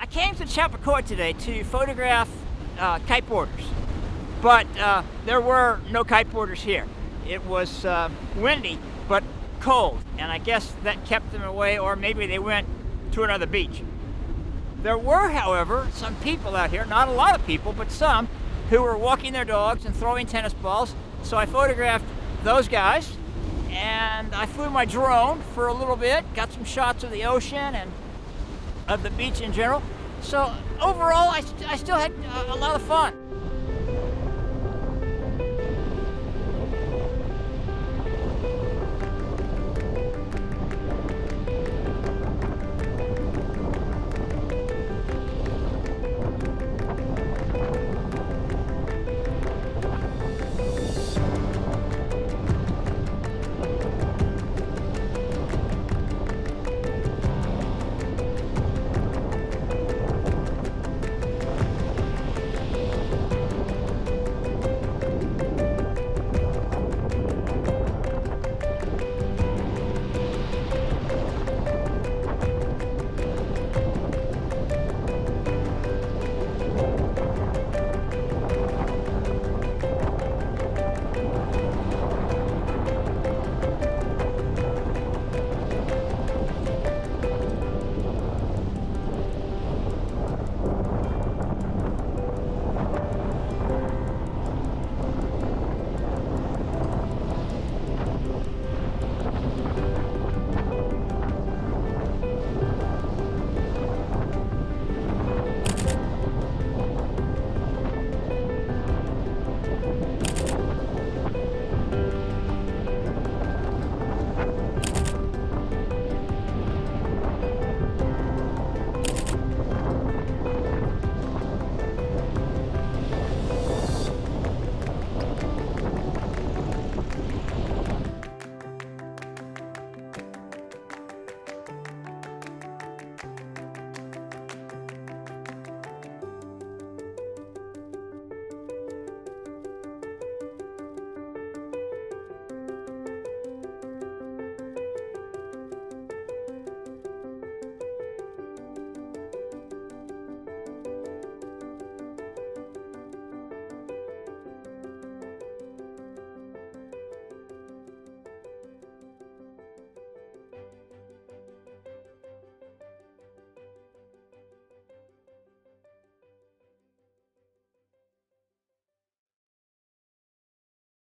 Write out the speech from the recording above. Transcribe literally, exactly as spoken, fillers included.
I came to Chappaqua today to photograph uh, kiteboarders, but uh, there were no kiteboarders here. It was uh, windy, but cold, and I guess that kept them away, or maybe they went to another beach. There were, however, some people out here, not a lot of people, but some, who were walking their dogs and throwing tennis balls, so I photographed those guys, and I flew my drone for a little bit, got some shots of the ocean and of the beach in general. So overall, I, st I still had a, a lot of fun.